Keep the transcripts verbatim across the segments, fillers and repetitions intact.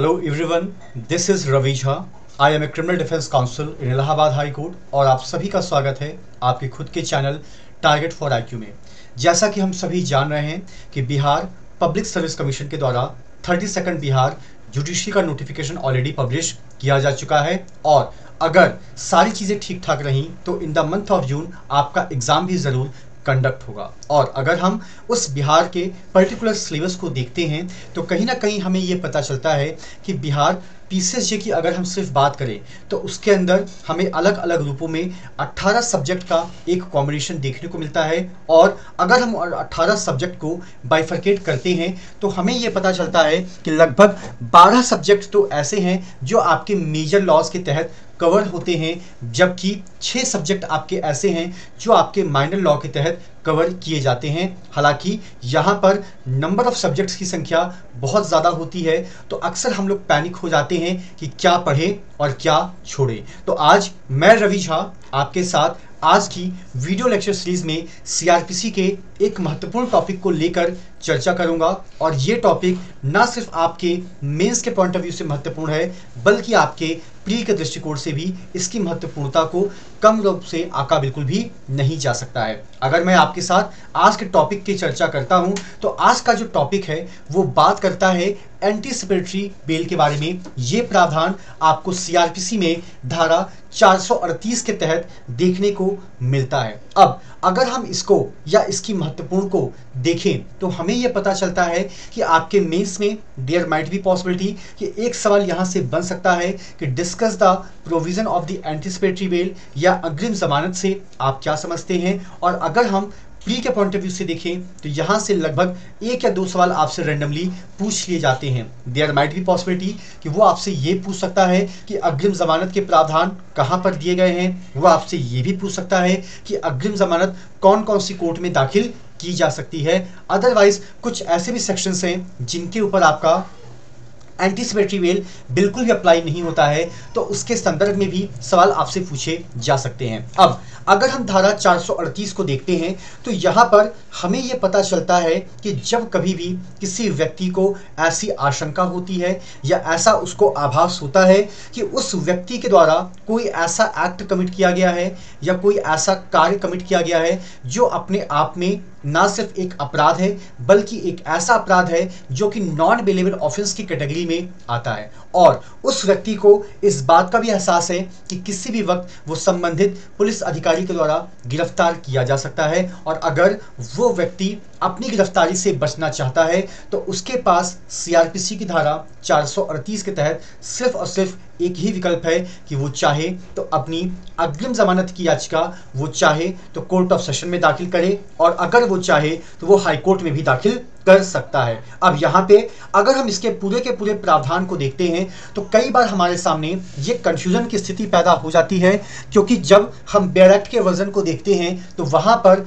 Hello everyone, this is Ravi Jha. I am a criminal defence counsel in Allahabad high court और आप सभी का स्वागत है आपके खुद के चैनल टारगेट फॉर आईक्यू में। जैसा कि हम सभी जान रहे हैं कि बिहार पब्लिक सर्विस कमीशन के द्वारा थर्टी सेकंड बिहार जुडिशरी का नोटिफिकेशन ऑलरेडी पब्लिश किया जा चुका है और अगर सारी चीज़ें ठीक ठाक रहीं तो in the month of June आपका एग्ज़ाम भी ज़रूर कंडक्ट होगा। और अगर हम उस बिहार के पर्टिकुलर सिलेबस को देखते हैं तो कहीं ना कहीं हमें ये पता चलता है कि बिहार पीसीएसजे की अगर हम सिर्फ बात करें तो उसके अंदर हमें अलग अलग रूपों में अट्ठारह सब्जेक्ट का एक कॉम्बिनेशन देखने को मिलता है। और अगर हम अट्ठारह सब्जेक्ट को बाइफरकेट करते हैं तो हमें ये पता चलता है कि लगभग बारह सब्जेक्ट तो ऐसे हैं जो आपके मेजर लॉज के तहत कवर होते हैं, जबकि छः सब्जेक्ट आपके ऐसे हैं जो आपके माइनर लॉ के तहत कवर किए जाते हैं। हालांकि यहाँ पर नंबर ऑफ सब्जेक्ट्स की संख्या बहुत ज़्यादा होती है तो अक्सर हम लोग पैनिक हो जाते हैं कि क्या पढ़ें और क्या छोड़ें। तो आज मैं रवि झा आपके साथ आज की वीडियो लेक्चर सीरीज में सीआरपीसी के एक महत्वपूर्ण टॉपिक को लेकर चर्चा करूंगा और ये टॉपिक ना सिर्फ आपके मेंस के पॉइंट ऑफ व्यू से महत्वपूर्ण है बल्कि आपके प्री के दृष्टिकोण से भी इसकी महत्वपूर्णता को कम रूप से आका बिल्कुल भी नहीं जा सकता है। अगर मैं आपके साथ आज के टॉपिक की चर्चा करता हूं तो आज का जो टॉपिक है वो बात करता है एंटीसिपेटरी बेल के बारे में। ये प्रावधान आपको सीआरपीसी में धारा चार सौ अड़तीस के तहत देखने को मिलता है। अब अगर हम इसको या इसकी महत्वपूर्ण को देखें तो हमें यह पता चलता है कि आपके मेंस में देयर माइट बी पॉसिबिलिटी कि एक सवाल यहां से बन सकता है कि discuss the provision of the anticipatory bail या अग्रिम जमानत से आप क्या समझते हैं। और अगर हम प्री के पॉइंट ऑफ व्यू से देखें तो यहाँ से लगभग एक या दो सवाल आपसे रेंडमली पूछ लिए जाते हैं। देयर माइट बी पॉसिबिलिटी कि वो आपसे ये पूछ सकता है कि अग्रिम जमानत के प्रावधान कहाँ पर दिए गए हैं। वो आपसे ये भी पूछ सकता है कि अग्रिम जमानत कौन कौन सी कोर्ट में दाखिल की जा सकती है। अदरवाइज कुछ ऐसे भी सेक्शंस हैं जिनके ऊपर आपका एंटीसिपेटरी बेल बिल्कुल भी अप्लाई नहीं होता है तो उसके संदर्भ में भी सवाल आपसे पूछे जा सकते हैं। अब अगर हम धारा चार सौ अड़तीस को देखते हैं तो यहाँ पर हमें यह पता चलता है कि जब कभी भी किसी व्यक्ति को ऐसी आशंका होती है या ऐसा उसको आभास होता है कि उस व्यक्ति के द्वारा कोई ऐसा एक्ट कमिट किया गया है या कोई ऐसा कार्य कमिट किया गया है जो अपने आप में ना सिर्फ एक अपराध है बल्कि एक ऐसा अपराध है जो कि नॉन बेलेबल ऑफेंस की कैटेगरी में आता है और उस व्यक्ति को इस बात का भी एहसास है कि किसी भी वक्त वो संबंधित पुलिस अधिकारी के द्वारा गिरफ्तार किया जा सकता है। और अगर वो व्यक्ति अपनी गिरफ्तारी से बचना चाहता है तो उसके पास सीआरपीसी की धारा चार सौ अड़तीस के तहत सिर्फ और सिर्फ एक ही विकल्प है कि वो चाहे तो अपनी अग्रिम जमानत की याचिका वो चाहे तो कोर्ट ऑफ सेशन में दाखिल करे और अगर वो चाहे तो वो हाई कोर्ट में भी दाखिल कर सकता है। अब यहाँ पे अगर हम इसके पूरे के पूरे प्रावधान को देखते हैं तो कई बार हमारे सामने ये कंफ्यूजन की स्थिति पैदा हो जाती है, क्योंकि जब हम बेयर एक्ट के वर्जन को देखते हैं तो वहाँ पर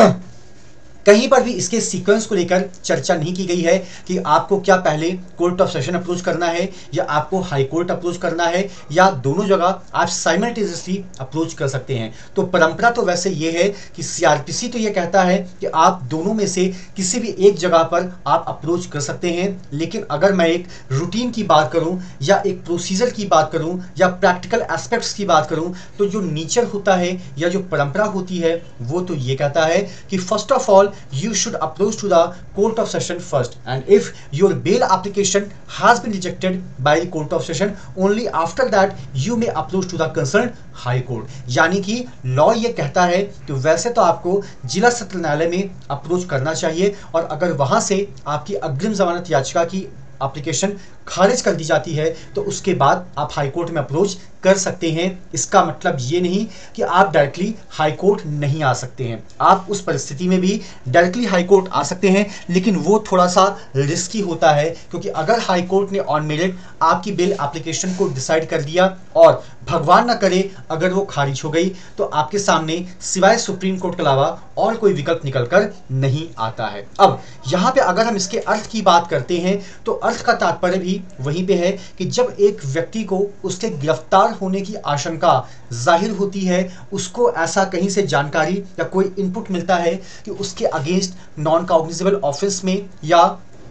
कहीं पर भी इसके सीक्वेंस को लेकर चर्चा नहीं की गई है कि आपको क्या पहले कोर्ट ऑफ सेशन अप्रोच करना है या आपको हाई कोर्ट अप्रोच करना है या दोनों जगह आप साइमल्टेनियसली अप्रोच कर सकते हैं। तो परंपरा तो वैसे ये है कि सीआरपीसी तो ये कहता है कि आप दोनों में से किसी भी एक जगह पर आप अप्रोच कर सकते हैं, लेकिन अगर मैं एक रूटीन की बात करूं या एक प्रोसीजर की बात करूं या प्रैक्टिकल एस्पेक्ट्स की बात करूं तो जो नेचर होता है या जो परंपरा होती है वो तो ये कहता है कि first of all you should approach to the court of session first, and if your bail application has been rejected by the court of session, only after that you may approach to the concerned high court। यानी कि law ये कहता है कि वैसे तो आपको जिला सत्र न्यायालय में अप्रोच करना चाहिए और अगर वहां से आपकी अग्रिम जमानत याचिका की एप्लीकेशन खारिज कर दी जाती है तो उसके बाद आप हाई कोर्ट में अप्रोच कर सकते हैं। इसका मतलब ये नहीं कि आप डायरेक्टली हाई कोर्ट नहीं आ सकते हैं, आप उस परिस्थिति में भी डायरेक्टली हाई कोर्ट आ सकते हैं, लेकिन वो थोड़ा सा रिस्की होता है क्योंकि अगर हाई कोर्ट ने ऑन मेरिट आपकी बेल एप्लीकेशन को डिसाइड कर दिया और भगवान ना करे अगर वो खारिज हो गई तो आपके सामने सिवाय सुप्रीम कोर्ट के अलावा और कोई विकल्प निकल कर नहीं आता है। अब यहाँ पे अगर हम इसके अर्थ की बात करते हैं तो अर्थ का तात्पर्य भी वहीं पे है कि जब एक व्यक्ति को उसके गिरफ्तार होने की आशंका जाहिर होती है, उसको ऐसा कहीं से जानकारी या कोई इनपुट मिलता है कि उसके अगेंस्ट नॉन कॉग्निजेबल ऑफेंस में या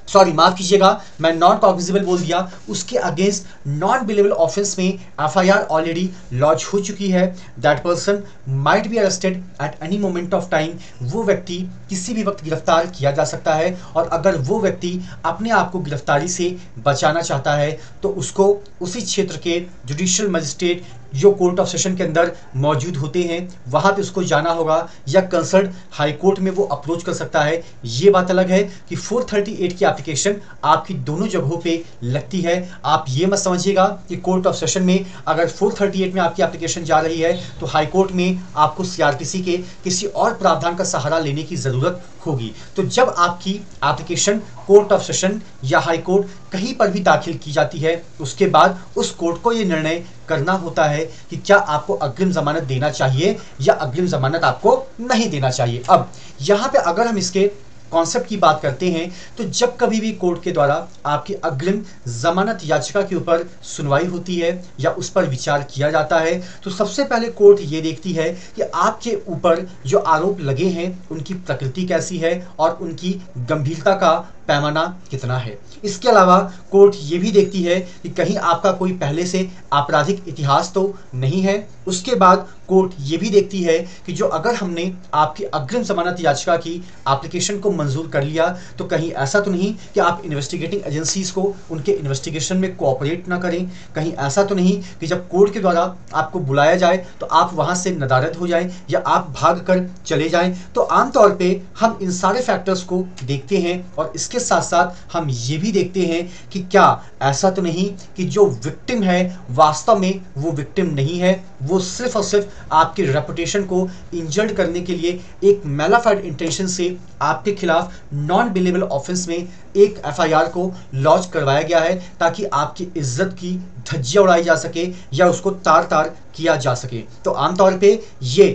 सॉरी माफ कीजिएगा, मैं नॉन कॉग्निजेबल बोल दिया, उसके अगेंस्ट नॉन बिलेबल ऑफेंस में एफआईआर ऑलरेडी लॉन्च हो चुकी है। That person might be arrested at any moment of time. वो व्यक्ति किसी भी वक्त गिरफ्तार किया जा सकता है, और अगर वो व्यक्ति अपने आप को गिरफ्तारी से बचाना चाहता है तो उसको उसी क्षेत्र के जुडिशियल मजिस्ट्रेट जो कोर्ट ऑफ सेशन के अंदर मौजूद होते हैं वहां पे उसको जाना होगा, या कंसर्न हाई कोर्ट में वो अप्रोच कर सकता है। ये बात अलग है कि चार सौ अड़तीस की एप्लीकेशन आपकी दोनों जगहों पे लगती है। आप ये मत समझिएगा कि कोर्ट ऑफ सेशन में अगर चार सौ अड़तीस में आपकी एप्लीकेशन जा रही है तो हाई कोर्ट में आपको सीआरपीसी के किसी और प्रावधान का सहारा लेने की जरूरत होगी। तो जब आपकी एप्लीकेशन कोर्ट ऑफ सेशन या हाई कोर्ट कहीं पर भी दाखिल की जाती है, उसके बाद उस कोर्ट को यह निर्णय करना होता है कि क्या आपको अग्रिम जमानत देना चाहिए या अग्रिम जमानत आपको नहीं देना चाहिए। अब यहां पे अगर हम इसके कॉन्सेप्ट की बात करते हैं तो जब कभी भी कोर्ट के द्वारा आपकी अग्रिम जमानत याचिका के ऊपर सुनवाई होती है या उस पर विचार किया जाता है तो सबसे पहले कोर्ट ये देखती है कि आपके ऊपर जो आरोप लगे हैं उनकी प्रकृति कैसी है और उनकी गंभीरता का पैमाना कितना है। इसके अलावा कोर्ट ये भी देखती है कि कहीं आपका कोई पहले से आपराधिक इतिहास तो नहीं है। उसके बाद कोर्ट ये भी देखती है कि जो अगर हमने आपकी अग्रिम जमानत याचिका की एप्लीकेशन को मंजूर कर लिया तो कहीं ऐसा तो नहीं कि आप इन्वेस्टिगेटिंग एजेंसीज को उनके इन्वेस्टिगेशन में कोऑपरेट ना करें, कहीं ऐसा तो नहीं कि जब कोर्ट के द्वारा आपको बुलाया जाए तो आप वहां से नदारद हो जाएं या आप भाग कर चले जाएं। तो आमतौर पे हम इन सारे फैक्टर्स को देखते हैं और इसके साथ साथ हम ये भी देखते हैं कि क्या ऐसा तो नहीं कि जो विक्टिम है वास्तव में वो विक्टिम नहीं है, वो सिर्फ और सिर्फ आपके रेपुटेशन को इंजर्ड करने के लिए एक मैलाफाइड इंटेंशन से आपके खिलाफ नॉन बिलेबल ऑफेंस में एक एफआईआर को लॉन्च करवाया गया है ताकि आपकी इज्जत की धज्जियां उड़ाई जा सके या उसको तार तार किया जा सके। तो आमतौर पे ये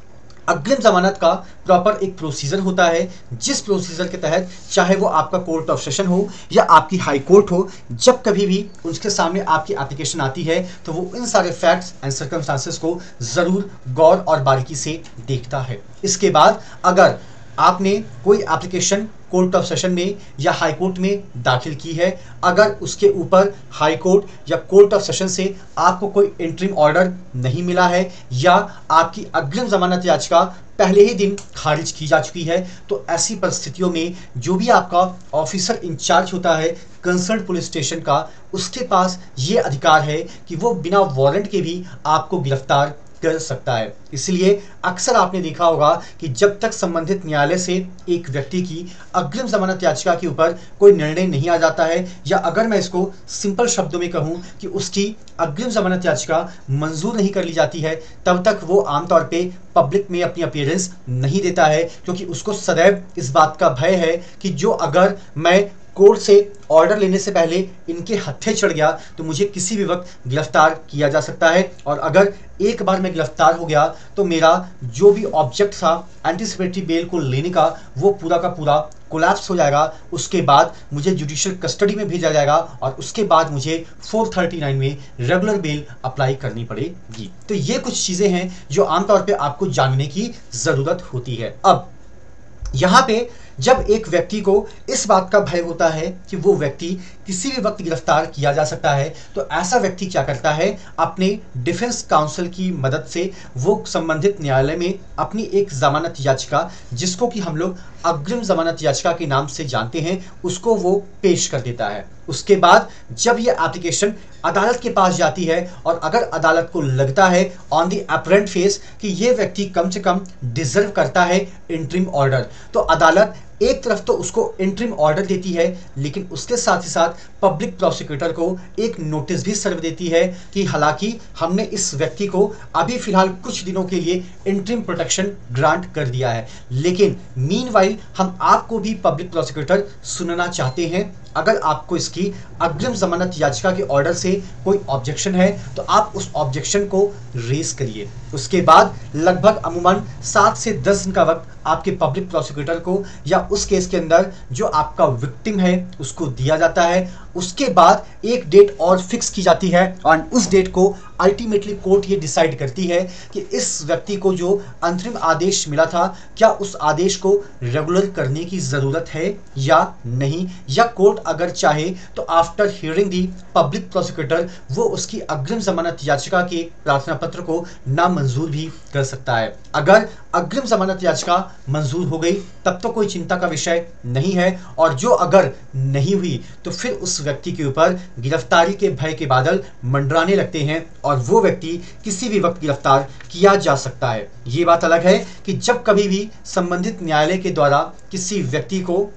अग्रिम जमानत का प्रॉपर एक प्रोसीजर होता है जिस प्रोसीजर के तहत चाहे वो आपका कोर्ट ऑफ सेशन हो या आपकी हाई कोर्ट हो, जब कभी भी उसके सामने आपकी एप्लीकेशन आती है तो वो इन सारे फैक्ट्स एंड सर्कमस्टांसेस को जरूर गौर और बारीकी से देखता है। इसके बाद अगर आपने कोई एप्लीकेशन कोर्ट ऑफ सेशन में या हाई कोर्ट में दाखिल की है, अगर उसके ऊपर हाई कोर्ट या कोर्ट ऑफ सेशन से आपको कोई इंटरिम ऑर्डर नहीं मिला है या आपकी अग्रिम जमानत याचिका पहले ही दिन खारिज की जा चुकी है, तो ऐसी परिस्थितियों में जो भी आपका ऑफिसर इंचार्ज होता है कंसर्न पुलिस स्टेशन का, उसके पास ये अधिकार है कि वो बिना वारंट के भी आपको गिरफ्तार कर सकता है। इसलिए अक्सर आपने देखा होगा कि जब तक संबंधित न्यायालय से एक व्यक्ति की अग्रिम जमानत याचिका के ऊपर कोई निर्णय नहीं आ जाता है, या अगर मैं इसको सिंपल शब्दों में कहूं कि उसकी अग्रिम जमानत याचिका मंजूर नहीं कर ली जाती है, तब तक वो आमतौर पे पब्लिक में अपनी अपीयरेंस नहीं देता है, क्योंकि उसको सदैव इस बात का भय है कि जो अगर मैं कोर्ट से ऑर्डर लेने से पहले इनके हत्थे चढ़ गया तो मुझे किसी भी वक्त गिरफ्तार किया जा सकता है, और अगर एक बार मैं गिरफ्तार हो गया तो मेरा जो भी ऑब्जेक्ट था एंटीसिपेटरी बेल को लेने का वो पूरा का पूरा कोलैप्स हो जाएगा। उसके बाद मुझे जुडिशियल कस्टडी में भेजा जाएगा और उसके बाद मुझे चार सौ उनतालीस में रेगुलर बेल अप्लाई करनी पड़ेगी। तो ये कुछ चीजें हैं जो आमतौर पे आपको जानने की जरूरत होती है। अब यहाँ पे जब एक व्यक्ति को इस बात का भय होता है कि वो व्यक्ति किसी भी वक्त गिरफ्तार किया जा सकता है, तो ऐसा व्यक्ति क्या करता है, अपने डिफेंस काउंसिल की मदद से वो संबंधित न्यायालय में अपनी एक जमानत याचिका, जिसको कि हम लोग अग्रिम जमानत याचिका के नाम से जानते हैं, उसको वो पेश कर देता है। उसके बाद जब ये एप्लीकेशन अदालत के पास जाती है और अगर अदालत को लगता है ऑन द अपरेंट फेस कि ये व्यक्ति कम से कम डिजर्व करता है इंटरिम ऑर्डर, तो अदालत एक तरफ तो उसको इंटरिम ऑर्डर देती है, लेकिन उसके साथ ही साथ पब्लिक प्रोसिक्यूटर को एक नोटिस भी सर्व देती है कि हालांकि हमने इस व्यक्ति को अभी फिलहाल कुछ दिनों के लिए इंटरिम प्रोटेक्शन ग्रांट कर दिया है, लेकिन मीनवाइल हम आपको भी पब्लिक प्रोसिक्यूटर सुनना चाहते हैं। अगर आपको इसकी अग्रिम जमानत याचिका के ऑर्डर से कोई ऑब्जेक्शन है तो आप उस ऑब्जेक्शन को रेज करिए। उसके बाद लगभग अमूमन सात से दस दिन का वक्त आपके पब्लिक प्रोसिक्यूटर को या उस केस के अंदर जो आपका विक्टिम है उसको दिया जाता है। उसके बाद एक डेट और फिक्स की जाती है और उस डेट को अल्टीमेटली कोर्ट ये डिसाइड करती है कि इस व्यक्ति को जो अंतरिम आदेश मिला था क्या उस आदेश को रेगुलर करने की ज़रूरत है या नहीं, या कोर्ट अगर चाहे तो after hearing the public prosecutor वो उसकी अग्रिम जमानत याचिका के प्रार्थना पत्र को नामंजूर भी कर सकता है। अगर अग्रिम जमानत याचिका मंजूर हो गई तब तो कोई चिंता का विषय नहीं है, और जो अगर नहीं हुई तो फिर उस व्यक्ति के ऊपर गिरफ्तारी के भय के बादल मंडराने लगते हैं और वो व्यक्ति किसी भी वक्त गिरफ्तार किया जा सकता है। ये बात अलग है कि जब कभी भी संबंधित न्यायालय के द्वारा किसी व्यक्ति को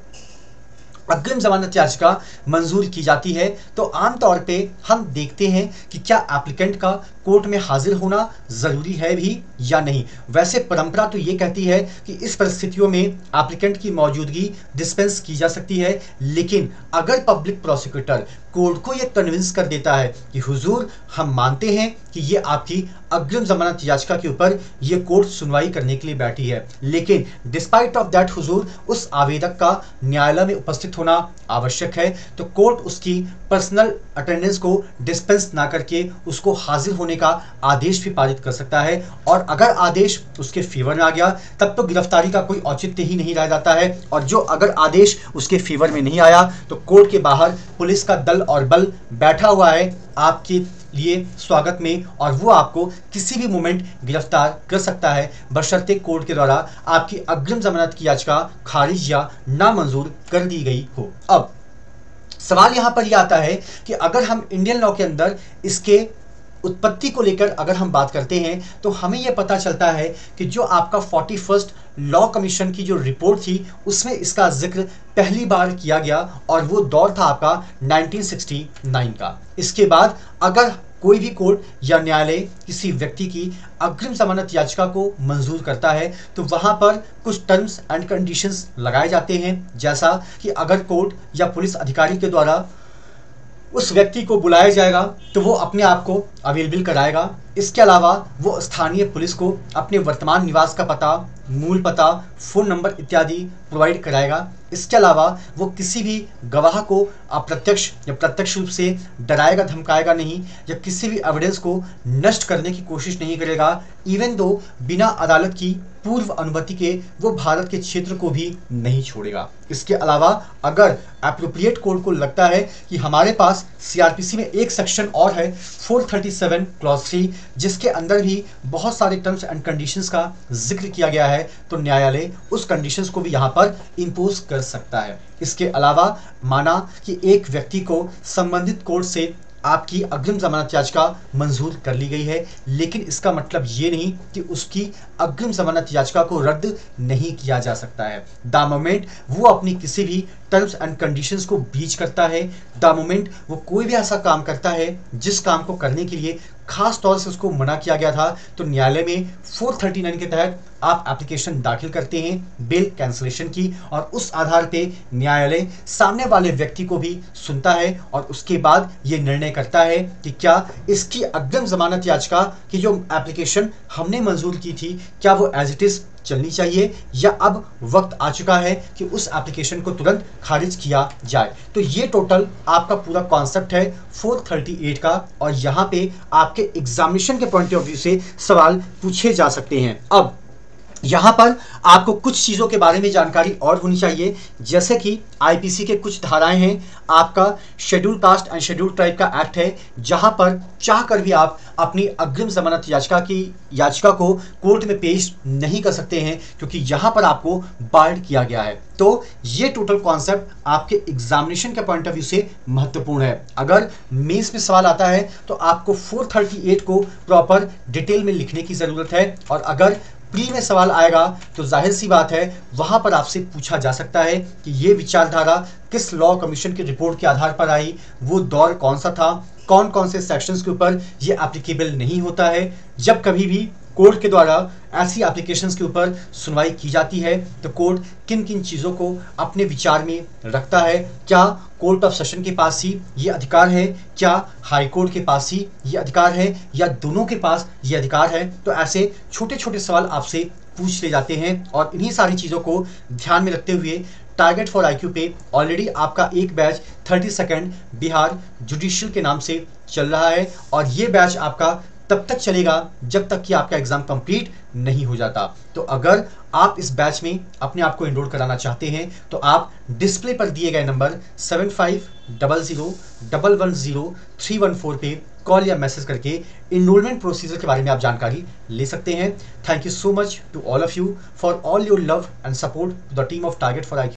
अग्रिम जमानत याचिका मंजूर की जाती है तो आमतौर पे हम देखते हैं कि क्या एप्लीकेंट का कोर्ट में हाजिर होना जरूरी है भी या नहीं। वैसे परंपरा तो ये कहती है कि इस परिस्थितियों में एप्लीकेंट की मौजूदगी डिस्पेंस की जा सकती है, लेकिन अगर पब्लिक प्रोसिक्यूटर कोर्ट को ये कन्विंस कर देता है कि हुजूर हम मानते हैं कि ये आपकी अग्रिम जमानत याचिका के ऊपर ये कोर्ट सुनवाई करने के लिए बैठी है, लेकिन डिस्पाइट ऑफ दैट हुजूर उस आवेदक का न्यायालय में उपस्थित होना आवश्यक है, तो कोर्ट उसकी पर्सनल अटेंडेंस को डिस्पेंस ना करके उसको हाजिर होने का आदेश भी पारित कर सकता है। और अगर आदेश उसके फेवर में आ गया तब तो गिरफ्तारी का कोई औचित्य ही नहीं रह जाता है, और जो अगर आदेश उसके फेवर में नहीं आया तो कोर्ट के बाहर पुलिस का दल और बल बैठा हुआ है आपके लिए स्वागत में, और वो आपको किसी भी मोमेंट गिरफ्तार कर सकता है बशर्ते कोर्ट के द्वारा आपकी अग्रिम जमानत की याचिका खारिज या नामंजूर कर दी गई हो। अब सवाल यहां पर यह आता है कि अगर हम इंडियन लॉ के अंदर इसके उत्पत्ति को लेकर अगर हम बात करते हैं तो हमें यह पता चलता है कि जो आपका फोर्टी फर्स्ट लॉ कमीशन की जो रिपोर्ट थी उसमें इसका जिक्र पहली बार किया गया, और वो दौर था आपका नाइनटीन सिक्सटी नाइन का। इसके बाद अगर कोई भी कोर्ट या न्यायालय किसी व्यक्ति की अग्रिम जमानत याचिका को मंजूर करता है तो वहां पर कुछ टर्म्स एंड कंडीशंस लगाए जाते हैं, जैसा कि अगर कोर्ट या पुलिस अधिकारी के द्वारा उस व्यक्ति को बुलाया जाएगा तो वो अपने आप को अवेलेबल कराएगा। इसके अलावा वो स्थानीय पुलिस को अपने वर्तमान निवास का पता, मूल पता, फ़ोन नंबर इत्यादि प्रोवाइड कराएगा। इसके अलावा वो किसी भी गवाह को अप्रत्यक्ष या प्रत्यक्ष रूप से डराएगा धमकाएगा नहीं, या किसी भी एविडेंस को नष्ट करने की कोशिश नहीं करेगा, इवन दो बिना अदालत की पूर्व अनुमति के वो भारत के क्षेत्र को भी नहीं छोड़ेगा। इसके अलावा अगर एप्रोप्रिएट कोर्ट को लगता है कि हमारे पास सीआरपीसी में एक सेक्शन और है four thirty seven clause three जिसके अंदर भी बहुत सारे टर्म्स एंड कंडीशंस का जिक्र किया गया है, तो न्यायालय उस कंडीशंस को भी यहाँ पर इम्पोज कर सकता है। इसके अलावा माना कि एक व्यक्ति को संबंधित कोर्ट से आपकी अग्रिम जमानत याचिका मंजूर कर ली गई है, लेकिन इसका मतलब ये नहीं कि उसकी अग्रिम जमानत याचिका को रद्द नहीं किया जा सकता है। द मोमेंट वो अपनी किसी भी टर्म्स एंड कंडीशंस को ब्रीच करता है, द मोमेंट वो कोई भी ऐसा काम करता है जिस काम को करने के लिए खास तौर से उसको मना किया गया था, तो न्यायालय में फोर थर्टी नाइन के तहत आप एप्लीकेशन दाखिल करते हैं बेल कैंसलेशन की, और उस आधार पे न्यायालय सामने वाले व्यक्ति को भी सुनता है और उसके बाद ये निर्णय करता है कि क्या इसकी अग्रिम जमानत याचिका की जो एप्लीकेशन हमने मंजूर की थी क्या वो एज इट इज चलनी चाहिए, या अब वक्त आ चुका है कि उस एप्लीकेशन को तुरंत खारिज किया जाए। तो ये टोटल आपका पूरा कॉन्सेप्ट है फोर थर्टी एट का, और यहाँ पे आपके एग्जामिनेशन के पॉइंट ऑफ व्यू से सवाल पूछे जा सकते हैं। अब यहाँ पर आपको कुछ चीज़ों के बारे में जानकारी और होनी चाहिए, जैसे कि आईपीसी के कुछ धाराएं हैं, आपका schedule caste and schedule tribe का एक्ट है, जहाँ पर चाह कर भी आप अपनी अग्रिम जमानत याचिका की याचिका को कोर्ट में पेश नहीं कर सकते हैं, क्योंकि यहाँ पर आपको बार्ड किया गया है। तो ये टोटल कॉन्सेप्ट आपके एग्जामिनेशन के पॉइंट ऑफ व्यू से महत्वपूर्ण है। अगर मेंस में सवाल आता है तो आपको फोर थर्टी एट को प्रॉपर डिटेल में लिखने की ज़रूरत है, और अगर प्री में सवाल आएगा तो जाहिर सी बात है वहां पर आपसे पूछा जा सकता है कि ये विचारधारा किस लॉ कमीशन की रिपोर्ट के आधार पर आई, वो दौर कौन सा था, कौन कौन से सेक्शंस के ऊपर ये एप्लीकेबल नहीं होता है। जब कभी भी कोर्ट के द्वारा ऐसी एप्लीकेशंस के ऊपर सुनवाई की जाती है तो कोर्ट किन किन चीज़ों को अपने विचार में रखता है, क्या कोर्ट ऑफ सेशन के पास ही ये अधिकार है, क्या हाई कोर्ट के पास ही ये अधिकार है, या दोनों के पास ये अधिकार है। तो ऐसे छोटे छोटे सवाल आपसे पूछ ले जाते हैं, और इन्हीं सारी चीज़ों को ध्यान में रखते हुए टारगेट फॉर आईक्यू पे ऑलरेडी आपका एक batch thirty second Bihar judicial के नाम से चल रहा है और ये बैच आपका तब तक चलेगा जब तक कि आपका एग्जाम कंप्लीट नहीं हो जाता। तो अगर आप इस बैच में अपने आप को एनरोल कराना चाहते हैं तो आप डिस्प्ले पर दिए गए number seven five double zero double one zero three one four पे कॉल या मैसेज करके इनरोलमेंट प्रोसीजर के बारे में आप जानकारी ले सकते हैं। Thank you so much to all of you for all your love and support to the team of target for I